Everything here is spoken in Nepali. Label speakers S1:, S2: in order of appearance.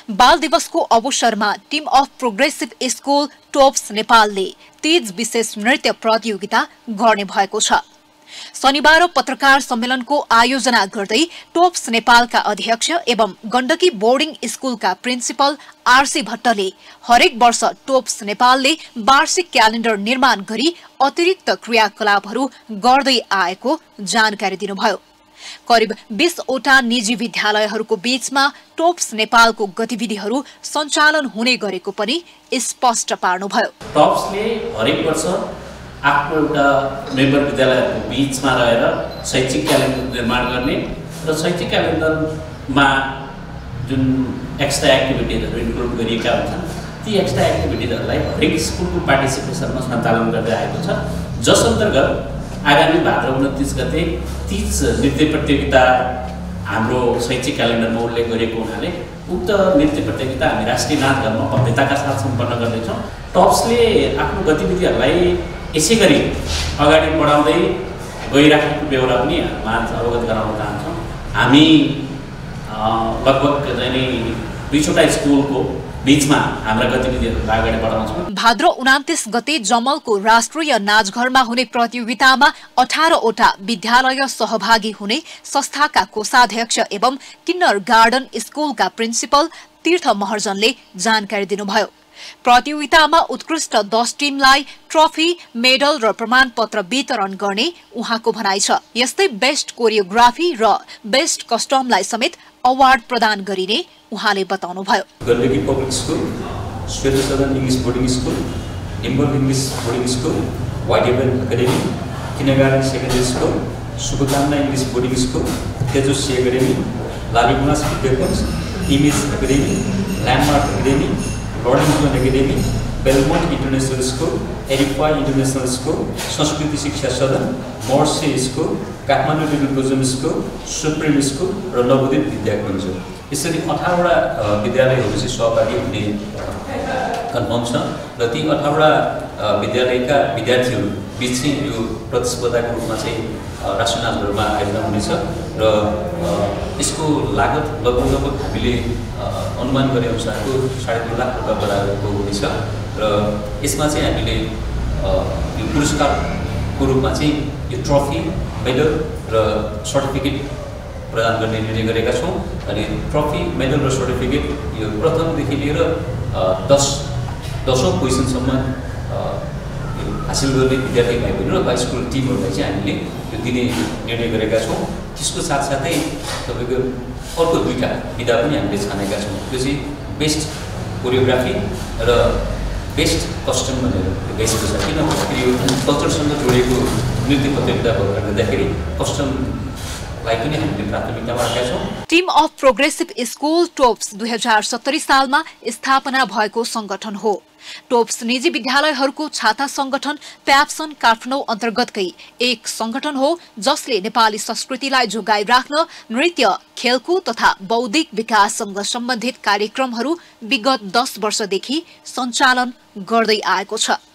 S1: बाल दिवसको अवसरमा team of progressive school TOPS नेपालले तीज विशेष नृत्य प्रतियोगिता गर्ने भएको छ। शनिबार पत्रकार सम्मेलनको आयोजना गर्दै टोप्स नेपालका अध्यक्ष एवं गण्डकी बोर्डिङ स्कुलका प्रिन्सिपल आरसी भट्टले हरेक वर्ष टोप्स नेपालले वार्षिक क्यालेण्डर निर्माण गरी अतिरिक्त क्रियाकलापहरू गर्दै आएको जानकारी दिनुभयो। करिब 20 वटा निजी विद्यालयहरूको बीचमा टोप्स नेपालको गतिविधिहरू सञ्चालन हुने गरेको पनि स्पष्ट पार्नुभयो।
S2: टोप्सले हरेक वर्ष आफ्नो एउटा मेम्बर विद्यालयहरूको बीचमा रहेर शैक्षिक क्यालेण्डर निर्माण गर्ने र शैक्षिक क्यालेण्डरमा जुन एक्स्ट्रा एक्टिभिटिजहरू इन्क्लुड गरिएका हुन्छन् ती एक्स्ट्रा एक्टिभिटिजहरूलाई हरेक स्कुलको पार्टिसिपेसनमा सञ्चालन गर्दै आएको छ। जस अन्तर्गत आगामी भाद्र 29 गते तीज नृत्य प्रतियोगिता हाम्रो शैक्षिक क्यालेण्डरमा उल्लेख गरिएको हुनाले उक्त नृत्य प्रतियोगिता हामी राष्ट्रिय नाचघरमा भव्यताका साथ सम्पन्न गर्दैछौँ। टोप्सले आफ्नो गतिविधिहरूलाई यसै गरी अगाडि बढाउँदै गइराखेको बेहोरा पनि अवगत गराउन चाहन्छौँ। हामी लगभग 20वटा स्कुलको बीचमा हाम्रा गतिविधिहरूलाई अगाडि बढाउँछौँ।
S1: भाद्र 29 गते जमलको राष्ट्रिय नाचघरमा हुने प्रतियोगितामा 18 वटा विद्यालय सहभागी हुने संस्थाका कोषाध्यक्ष एवं किन्नर गार्डन स्कुलका प्रिन्सिपल तीर्थ महर्जनले जानकारी दिनुभयो। प्रतियोगितामा उत्कृष्ट 10 टिमलाई ट्रफी, मेडल र प्रमाणपत्र वितरण गर्ने उहाँको भनाइ छ। यस्तै बेस्ट कोरियोग्राफी र बेस्ट कस्टमलाई समेत अवार्ड प्रदान गरिने उहाँले बताउनुभयो।
S3: Gandaki public School, Shwet Sadan English Boarding School, निम्बल English Boarding School, White Haven Academy, Kindergarten Secondary School, Shubhakamana English Boarding School, Tejaswi Academy, Laligunas Vidyapeeth, Image Academy, Landmark Academy, Lordington Academy, Belmont International School, एरिक्वा International School, Sanskriti Shiksha Sadan, Mercy School, Kathmandu Little बोजम स्कुल, सुप्रिम स्कुल र नवोदित विद्याकुञ्ज। यसरी 18 वटा विद्यालयहरू चाहिँ सहभागी हुने कन्फर्म छ र ती 18 वटा विद्यालयका विद्यार्थीहरू बीच चाहिँ यो प्रतिस्पर्धाको रूपमा चाहिँ राष्ट्रिय नाचघरमा आयोजना हुनेछ र यसको लागत लगभग हामीले अनुमान गरे अनुसारको 2.5 लाख रुपियाँ बराबरको हुनेछ र यसमा चाहिँ हामीले यो पुरस्कारको रूपमा चाहिँ यो ट्रफी, मेडल र सर्टिफिकेट प्रदान गर्ने निर्णय गरेका छौँ। अनि ट्रफी, मेडल र सर्टिफिकेट यो प्रथमदेखि लिएर 10औं पोजिसनसम्म हासिल गर्ने विद्यार्थी भाइ बहिनी र स्कुल टिमहरूलाई चाहिँ हामीले यो दिने निर्णय गरेका छौँ। त्यसको साथसाथै तपाईँको अर्को 2टा विधा पनि हामीले छानेका छौँ। त्यो चाहिँ बेस्ट कोरियोग्राफी र बेस्ट कस्ट्युम भनेर वेशभूषा, किनभने यो कल्चरसँग जोडिएको नृत्य प्रतियोगिता भएकोले गर्दाखेरि कस्ट्युमलाई पनि हामीले प्राथमिकतामा राखेका छौँ।
S1: Team of progressive school TOPS 2070 सालमा स्थापना भएको संगठन हो। टोप्स निजी विद्यालयहरूको छाता संगठन प्याप्सन काठमाडौँ अन्तर्गतकै एक संगठन हो जसले नेपाली संस्कृतिलाई जोगाइ राख्न नृत्य, खेलकुद तथा बौद्धिक विकाससँग सम्बन्धित कार्यक्रमहरू विगत 10 वर्षदेखि सञ्चालन गर्दै आएको छ।